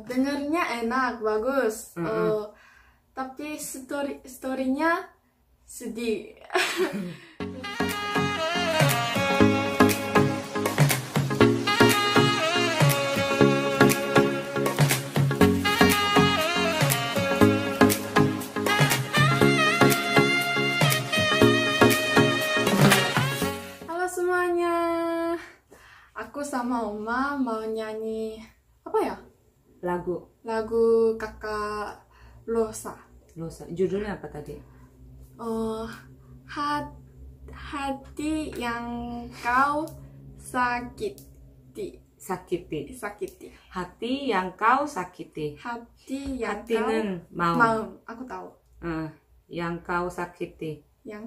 dengernya enak, bagus. Tapi storynya sedih. Halo semuanya, aku sama Oma mau nyanyi apa ya? Lagu kakak Losa. Judulnya apa tadi? Hati yang kau sakiti. Hati yang kau sakiti. Hati는 maum. Aku tahu. yang kau sakiti.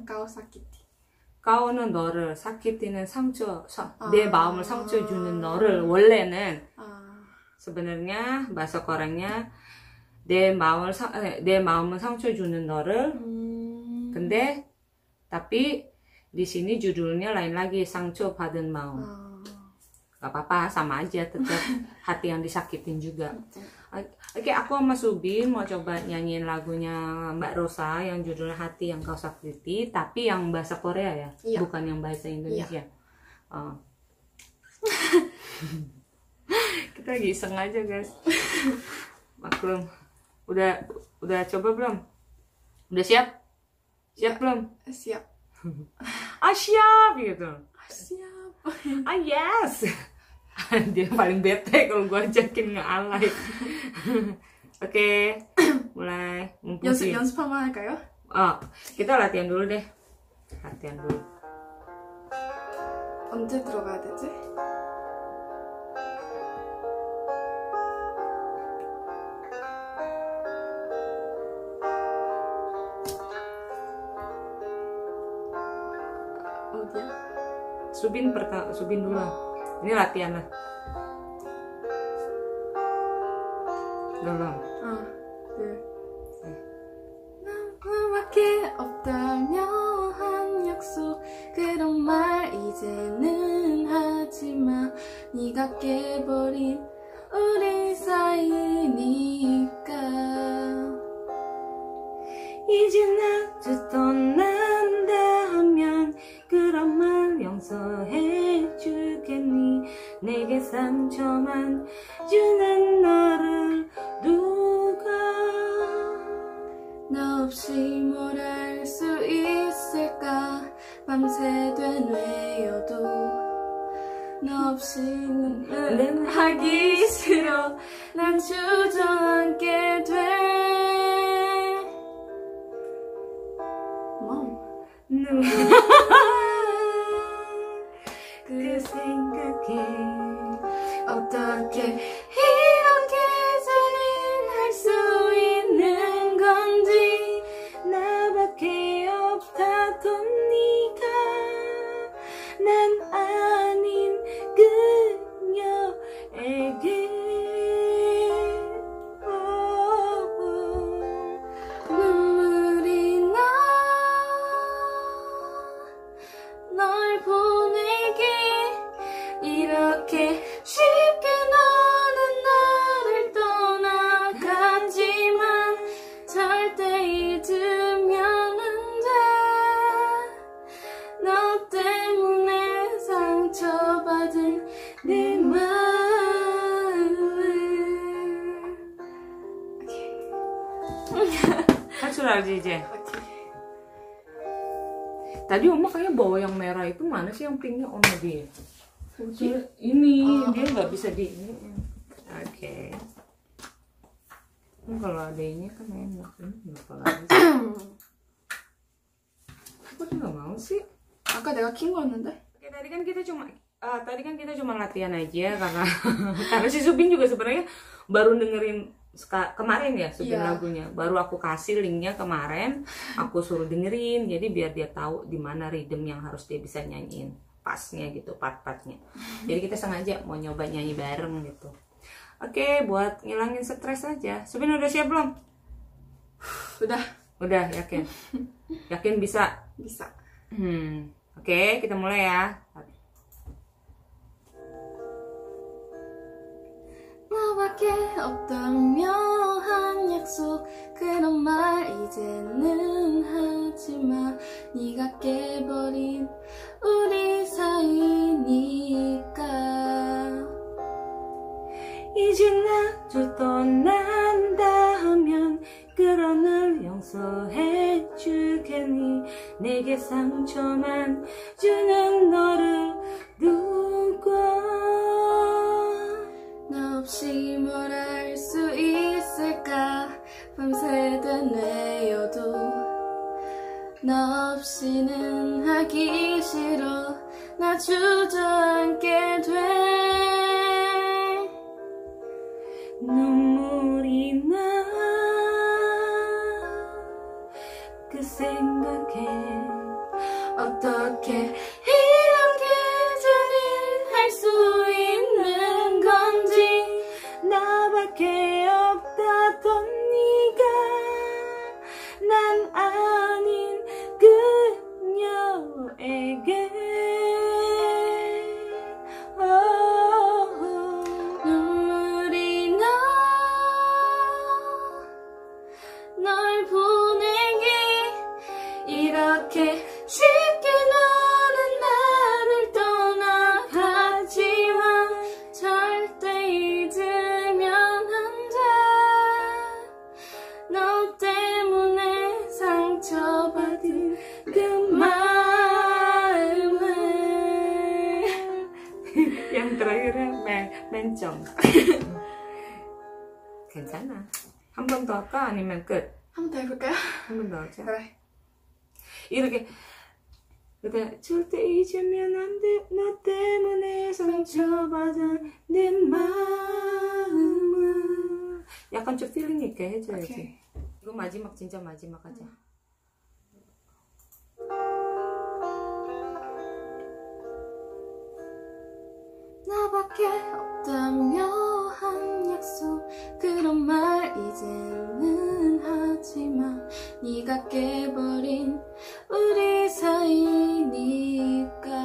가오는 너를, 사키티는 상처, 내 마음을 상처 주는 너를. 원래는 sebenarnya bahasa Koreanya 내 마음을 상처 주는 너를. 근데 tapi di sini judulnya lain lagi, 상처 받은 마음. Gak apa-apa, sama aja, tetap hati yang disakitin juga. Oke, aku sama Subin mau coba nyanyiin lagunya Mbak Rosa yang judulnya Hati Yang Kau Sakiti, tapi yang bahasa Korea ya, iya. Bukan yang bahasa Indonesia. Iya. Kita lagi iseng aja guys. Maklum. Udah coba belum? Udah siap? Siap belum? Siap. Siap gitu. Siap. Yes. Dia paling bete kalau gue ajakin nge-alay. Oke, mulai. 연습 한번 할까요? Kita latihan dulu deh. Latihan dulu. 언제 들어가야 되지? 어디야? Subin dulu. Ini latihan lah. Belum. 나밖에 없다며 한 약속 그런 말 이제는 하지마 네가 깨버린 우리 사이니까 이제 나도 떠난다 하면 그런 말 용서해 주겠니? 내게 상처만 주는 너를 누가 너 없이 뭘 할 수 있을까 밤새된 외여도 너 없이는 하기 싫어 난 주저앉게 돼 그래 생각해 어떻게 이렇게 잔인할 수 있는 건지 나밖에 없다던 네가 난 아닌 그녀에게 눈물이 나 널 보내기 이렇게 쉽게 너는 나를 떠나갔지만 절대 잊으면 안 돼 너 때문에 상처받은 내 마음을 할 줄 알지 이제? Tadi Oma kayaknya bawa yang merah itu, mana sih yang pinknya Oma dia? Ini dia nggak bisa di ini. Oke. Kalau ada ini kan enak. Ini apa lagi? Aku juga mau sih. 아까 내가 킨 거였는데? Oke, tadi kan kita cuma latihan aja karena si Subin juga sebenarnya baru dengerin kemarin ya Subin lagunya. Baru aku kasih linknya kemarin, aku suruh dengerin, jadi biar dia tahu di mana rhythm yang harus dia bisa nyanyiin pasnya gitu, part-partnya. Jadi kita sengaja mau nyoba nyanyi bareng gitu. Oke, buat ngilangin stres aja. Subin udah siap belum? Udah, yakin? Yakin bisa? Bisa. Oke, kita mulai ya. 너밖에 없다면 네가 깨버린 우리 사이니까. 이제 나도 떠난다 하면 그런 날 용서해 주겠니? 내게 상처만 주는 너를 두고 너 없이 뭘 할 수 있을까? 밤새된 뇌여도 너 없이는 하기 싫어. 나 주저앉게 돼. 눈물이 나 그 생각에 어떻게 이렇게 잔인할 수 있는 건지. 나밖에 없다던 네가 난 아닌 그녀에게 눈물이 나 널 보내기 이렇게 쉽게 너는 나를 떠나가지만 절대 잊으면 안 돼. 너 때문에 상처받은 그 마음을. yang terakhirnya mencong. 괜찮아. 한 번 더 할까? 아니면 끝? 한 번 더 해볼까요? 한 번 더 하자. 그래. 이렇게 절대 잊으면 안 돼. 너 때문에 상처받은 내 마음을 약간 좀 필링 있게 해줘야지. 오케이. 이거 마지막, 진짜 마지막 하자. 나밖에 없다며 한 약속, 그런 말 이제는 하지마. 네가 깨버린 우리 사이니까.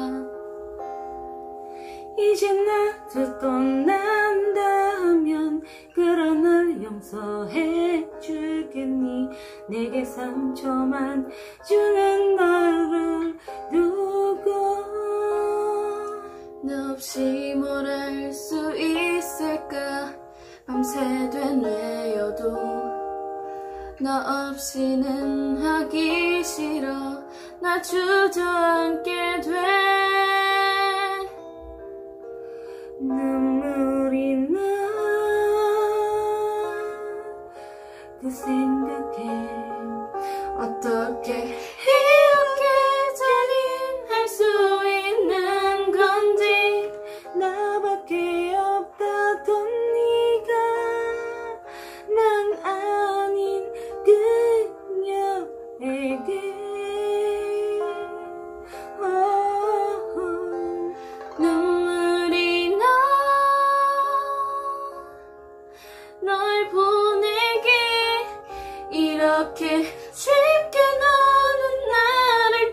이제 나도 떠난다 하면 그런 날 용서해 주겠니? 내게 상처만 주는 너를 두고 너 없이 뭘 할 수 있을까? 밤새된 뇌여도 너 없이는 하기 싫어. 나 주저앉게 돼. 눈물이 나 그 생각에 어떻게 이렇게 잔인할 수 있는 건지. 나밖에 없다던 네가 난 아닌 그녀에게 눈물이 나 널 보내기 이렇게 쉽게 너는 나를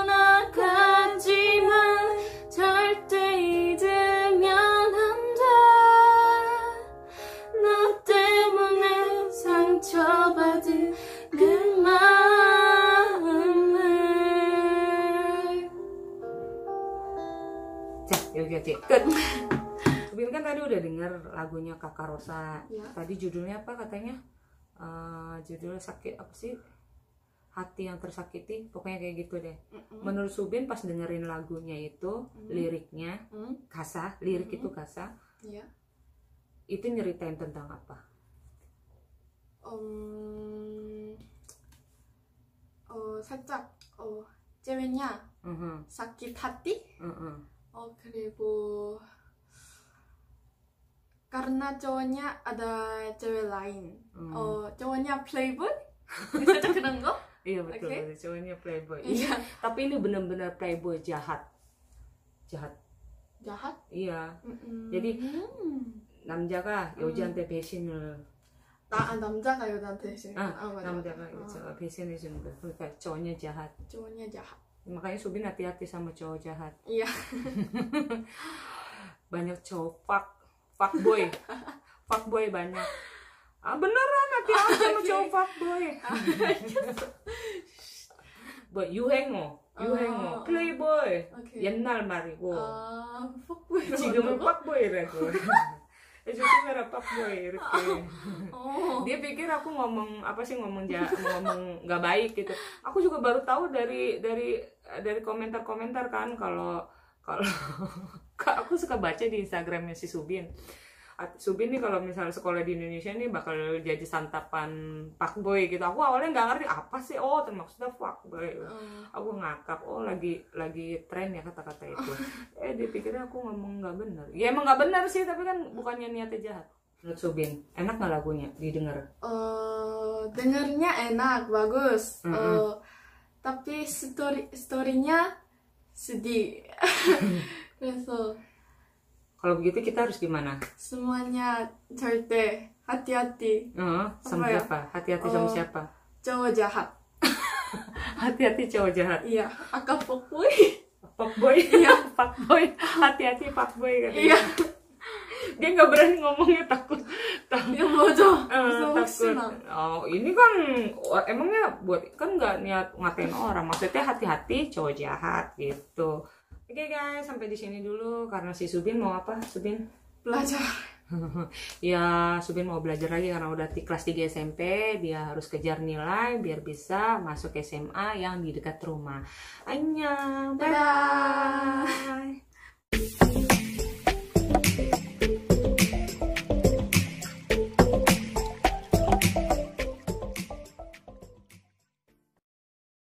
떠나가지만 절대 잊으면 안 돼. 너 때문에 상처받은 그 마음을. 자, 여기 끝. Bin kan tadi udah denger lagunya Kakak Rosa. Ya. Tadi judulnya apa katanya? Judul sakit apa sih? Hati yang tersakiti. Pokoknya kayak gitu deh. Menurut Subin pas dengerin lagunya itu, liriknya, lirik itu kasa. Ya. Itu nyeritain tentang apa? 살짝 쟤왜냐 sakit hati. 그리고 karena cowoknya ada cewek lain. Cowoknya playboy. Bisa keren kok? Iya betul, Okay. betul. Cowoknya playboy. Iya. Tapi ini benar-benar playboy jahat. jahat? Iya. jadi 남자가 여자한테 배신을 남자가 여자한테 맞아. 남자가 배신을 주는 거. 그러니까 cowoknya jahat. cowoknya jahat. makanya Subin hati-hati sama cowok jahat. Iya. Banyak cowok fuckboy banyak. Beneran hati-hati sama cowok fuckboy. 뭐 유행어 플레이보이 오케이. 옛날 말이고 퍽보이. 지금은 빡보이라고. 조심해라 빡보이 이렇게. Dia pikir aku ngomong apa sih ngomong nggak baik gitu. Aku juga baru tahu dari komentar-komentar kan kalau aku suka baca di Instagramnya si Subin. Subin nih kalau misalnya sekolah di Indonesia nih bakal jadi santapan fuckboy gitu. Aku awalnya nggak ngerti apa sih, maksudnya fuckboy. Aku ngakak, lagi tren ya kata-kata itu. Dipikirnya aku ngomong nggak benar. Ya emang nggak benar sih, tapi kan bukannya niatnya jahat. Menurut Subin, enak nggak lagunya didengar? Dengarnya enak, bagus. Tapi storynya sedih. 그래서 kalau begitu kita harus gimana? Semuanya 절대 hati-hati. Sama siapa? Hati-hati sama siapa? Cowok jahat. Hati-hati cowok jahat. Iya, Aka fuckboy. Fuckboy? Iya, fuckboy. Hati-hati fuckboy katanya. Iya. Dia nggak berani ngomongnya takut. Ya bodoh. Takut. Ini kan emangnya buat kan nggak niat ngatain orang. Maksudnya hati-hati cowok jahat gitu. Oke guys, sampai di sini dulu karena si Subin mau apa? Subin belajar. Ya, Subin mau belajar lagi karena udah di kelas 3 SMP, dia harus kejar nilai biar bisa masuk SMA yang di dekat rumah. Annyeong. Bye.